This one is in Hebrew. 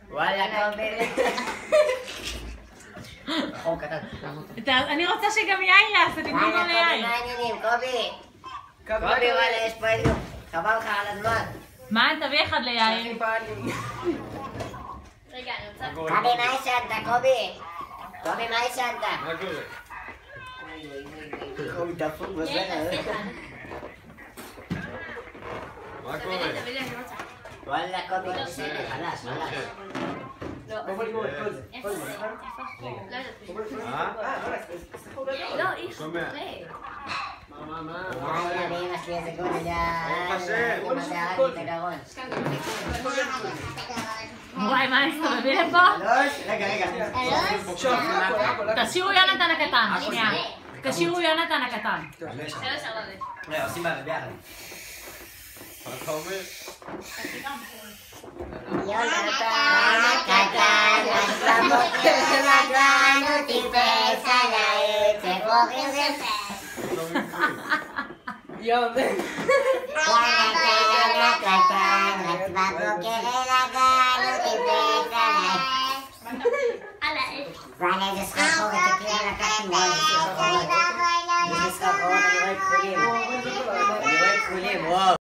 וואלה, קובי. אני רוצה שגם יאיר יעשה, תתנו לו ליאיר. מה העניינים, קובי? קובי, וואלה, יש פה איזה... חבל לך על הזמן. מה, תביא אחד ליאיר. רגע, אני רוצה... קובי, מה ישנת, קובי? קובי, מה ישנת? מה קורה? קובי, דפוק בזרע. מה תביא קורה? לי, אני רוצה. וואלה, קובי, בסדר, חלש, חלש. לא. איפה זה? איפה? לא יודעת. לא, איך שומע. וואלה, באמא שלי איזה גודל, ברוך השם. הרגתי את הגרון. וואי, מה, נסתובבי לפה? רגע. תשאירו יונתן הקטן, שנייה. תשאירו יונתן הקטן. עושים ביחד. מה אתה אומר? יונתן הקטן, אז בבוקר נגן הוא טיפס על העץ, ובוקר זה יונתן הקטן, אז בבוקר נגן הוא טיפס על העץ. וואלה, איזה סחרחורת, תקריא על לקחתי מאוד, איזה סחרחורת. איזה סחרחורת, אני רואה כחולים. אני רואה כחולים, וואו.